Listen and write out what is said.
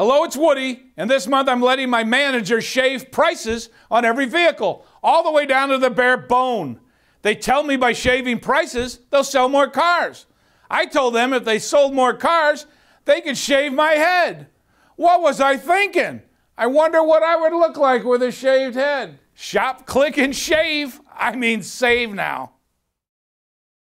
Hello, it's Woody, and this month I'm letting my manager shave prices on every vehicle, all the way down to the bare bone. They tell me by shaving prices, they'll sell more cars. I told them if they sold more cars, they could shave my head. What was I thinking? I wonder what I would look like with a shaved head. Shop, click, and shave. I mean, save now.